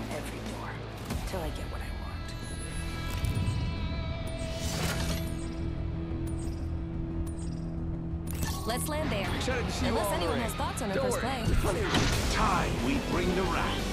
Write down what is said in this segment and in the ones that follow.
on every door, till I get what I want. Let's land there. Excited to see you Unless all anyone already. has thoughts on our Don't first worry. play. Time we bring the wrath.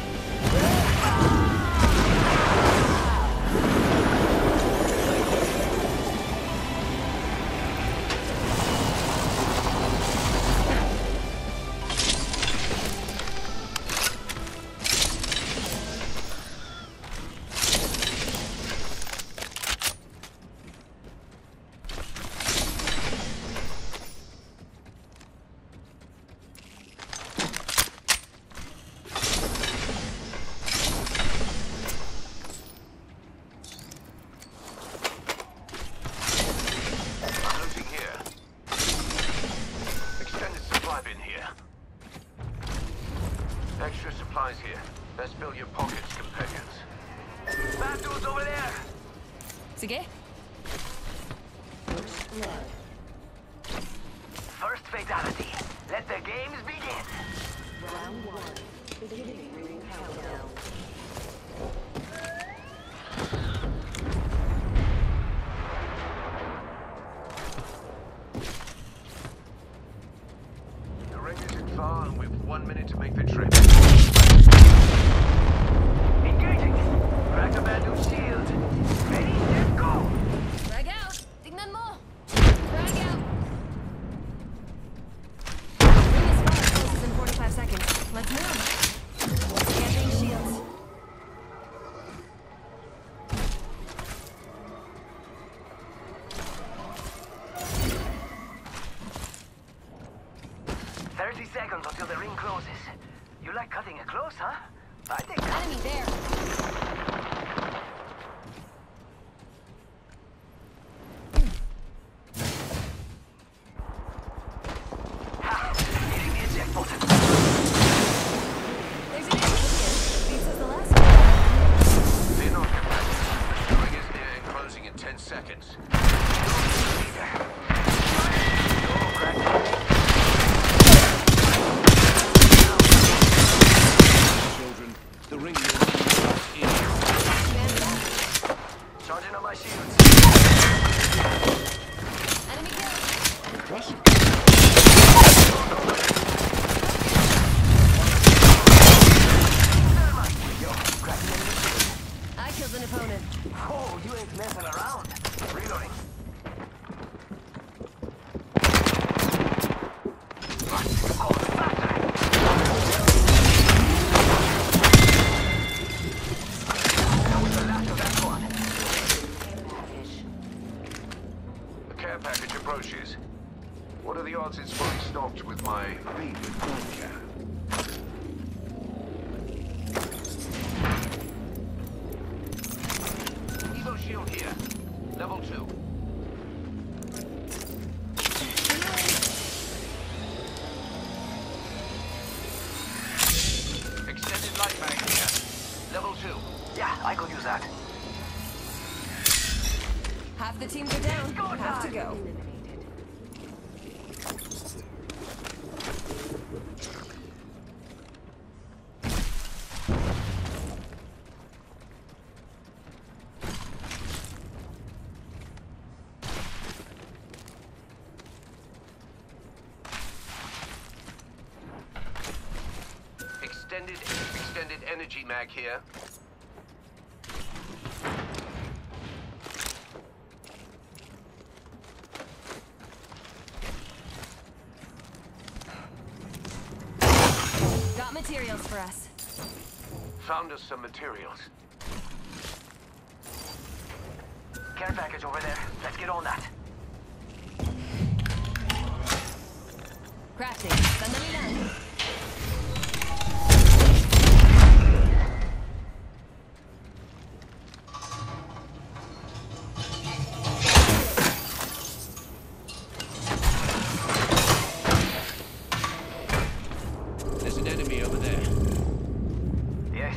Extra supplies here. Let's fill your pockets, companions. Bad dudes over there! Sige. First fatality. Let the games begin. Round 1. Beginning ring countdown. The ring isn't far, and we've 1 minute to make the trip. Engaging! Crack the bad dude's shield. Ready, set, go! Frag out. Tignan mo. Frag out. Ring is far. Closes in 45 seconds. Let's move. Scanning shields. Seconds until the ring closes. You like cutting it close, huh? I think that. Enemy there. Ha! Hitting the eject button. There's an enemy here. Beats us the last one. They're not competitive. The ring is near and closing in 10 seconds. Children, the ring is in. Charging on my shields. Enemy killed. Impressive. I killed an opponent. Oh, you ain't messing around. Reloading. The care package approaches. What are the odds it's fully stocked with my favorite vodka? Evo shield here. Level 2. Extended light mag here. Level 2. Yeah, I could use that. Half the teams are down. Have to go. Extended energy mag here. Got materials for us. Found us some materials. Care package over there. Let's get on that. Crafting. Sandali lang. There's an enemy over there. Yes.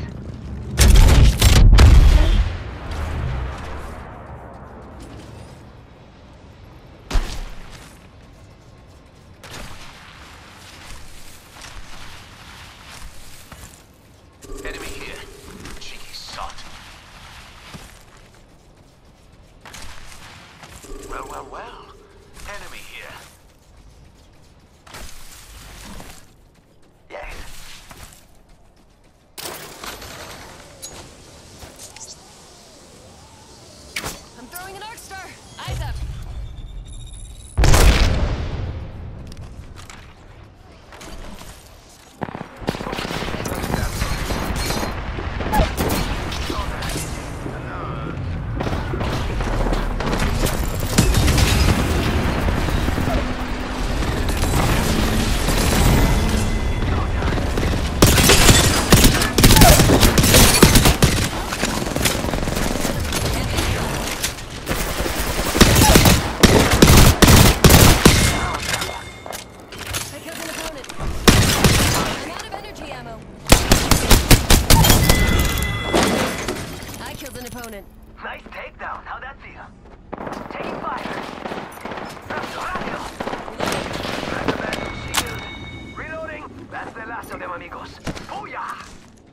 Throwing an arc star. Eyes up. Opponent. Nice takedown. How'd that feel? Taking fire. Radio. Recommend shield. Reloading. That's the last of them, amigos. Booyah!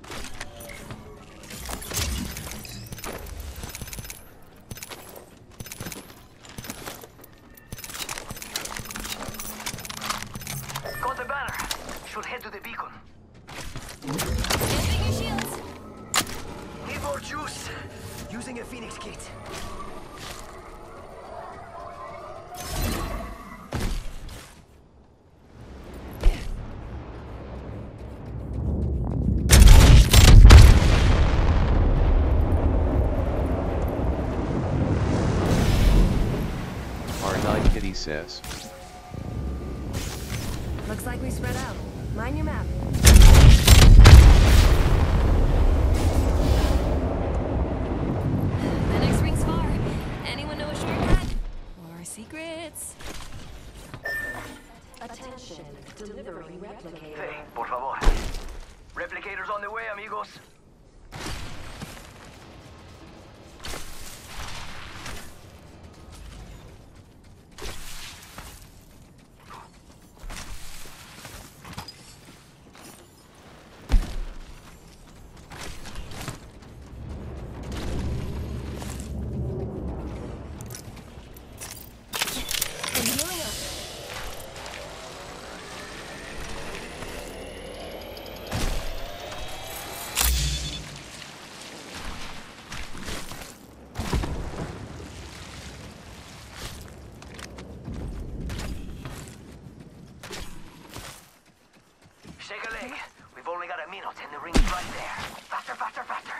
Got the banner. Should head to the beacon. Emptying your shields. Need more juice. Using a Phoenix kit. R9 Kitty says. Looks like we spread out. Mind your map. The next ring's far. Anyone know a shortcut? Or secrets? Attention, delivering replicator. Hey, por favor. Replicators on the way, amigos. I'm healing up. Shake a leg. We've only got a minute and the ring's right there. Faster, faster, faster.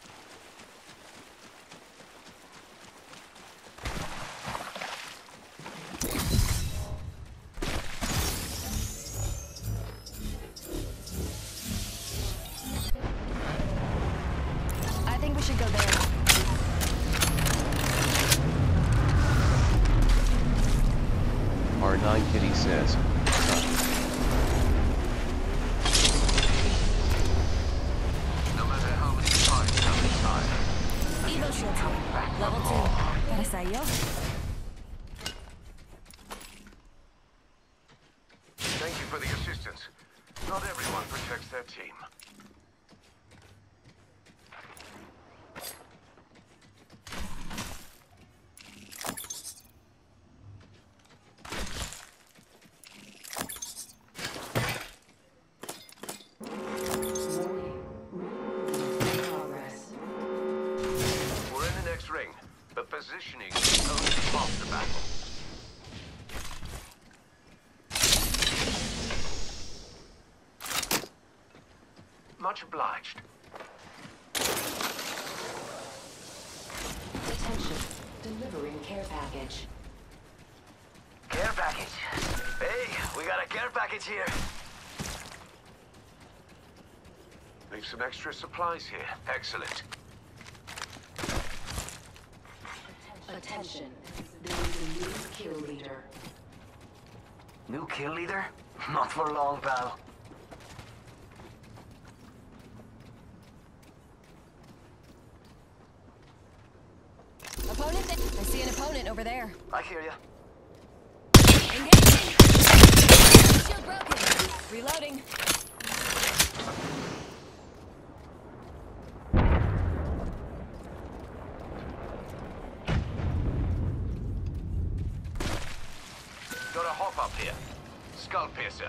I think we should go there. R9 Kitty says. No matter how many times I'm inside, Evo shield here. Level 2. Para sayo. thank you for the assistance. Not everyone protects their team. Progress. We're in the next ring, but positioning is only half the battle. Much obliged. Attention, delivering care package. Care package. Hey, we got a care package here. Leave some extra supplies here. Excellent. Attention, there is a new kill leader. New kill leader? Not for long, pal. Opponent there. I see an opponent over there. I hear ya. Engaging. Shield broken. Reloading. Got a hop up here. Skull piercer.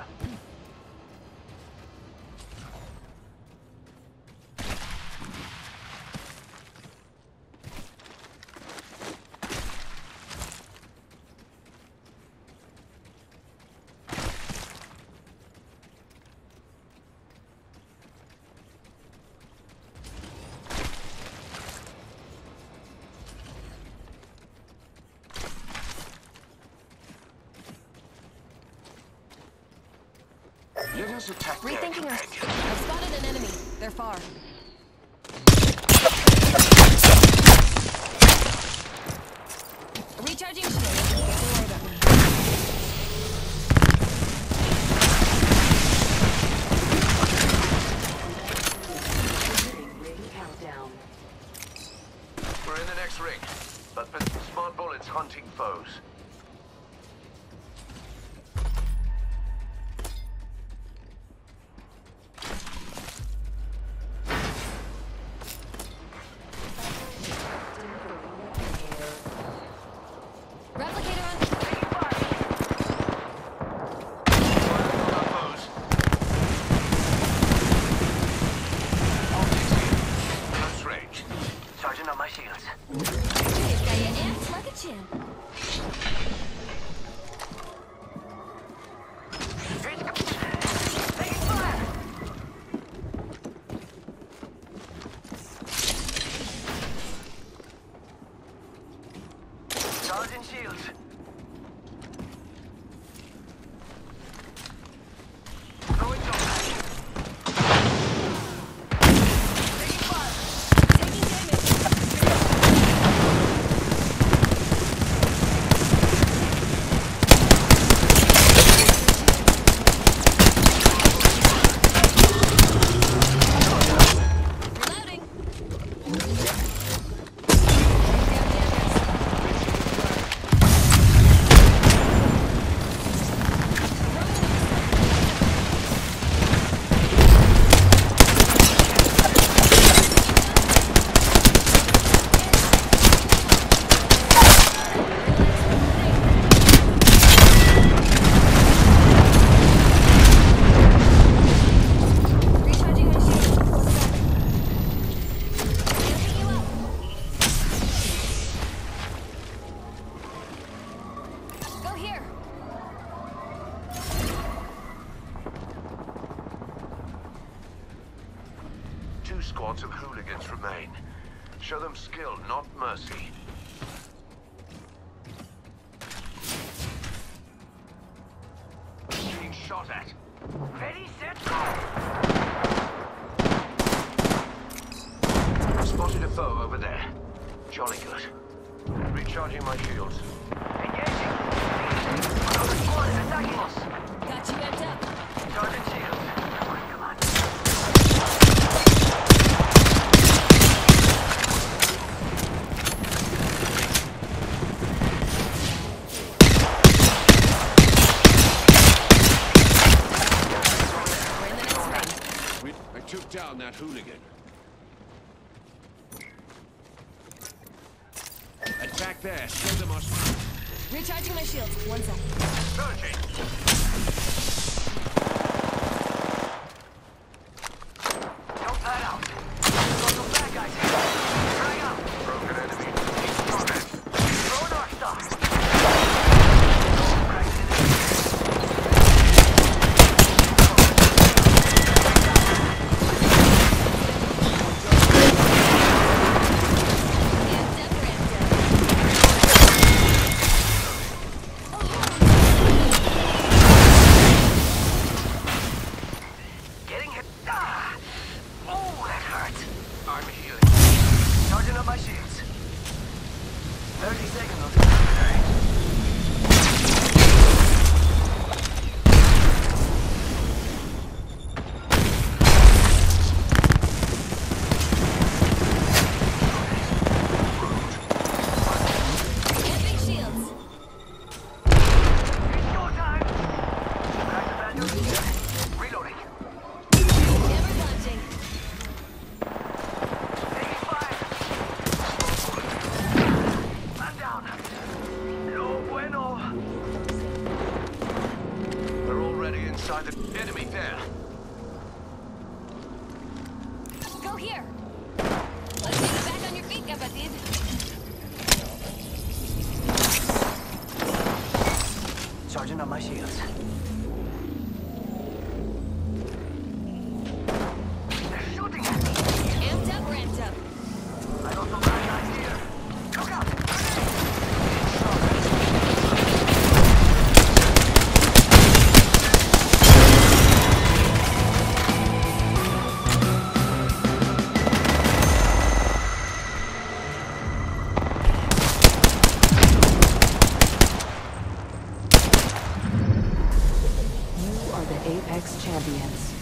Let's attack their Rethinking our... companion. I've spotted an enemy. They're far. Recharging shield. Don't worry about me. Ring countdown. We're in the next ring, but for smart bullets hunting foes. Replicator on... Taking fire. Foes. Optics here. Close range. Charging up my shields. They've got you amped like a chin. Taking fire. Charging shields. Throwing jump back. Taking fire. Taking damage. Reloading. Recharging my shield. Amping you up. Go here. Two squads of hooligans remain. Show them skill, not mercy. Being shot at. Ready, set, go. Spotted a foe over there. Jolly good. Recharging my shields. Engaging. Another squad is attacking us. Got you amped up. Charging shields. Come on. We're in the next ring. I took down that hooligan. Attack there. Show them our strength. Recharging my shield. 1 second. Surging. Don't pad out. Got some bad guys here. Drag out. Broken enemy. He's shot at. Throw an arc star. Cracked an enemy. Amped up, ramped up. Getting hit. Ah! Oh, that hurt. I'm healing. Charging up my shields. 30 seconds on this. Amping shields. It's your time. Crack the bad news. Reloading. Never launching. Taking fire. Man down. No bueno. We're already inside the enemy there. Go here. Let's get you back on your feet, Kapatid. Charging up my shields. They're shooting at me. Amped up, ramped up. I got some bad guys here. Look out! ambience.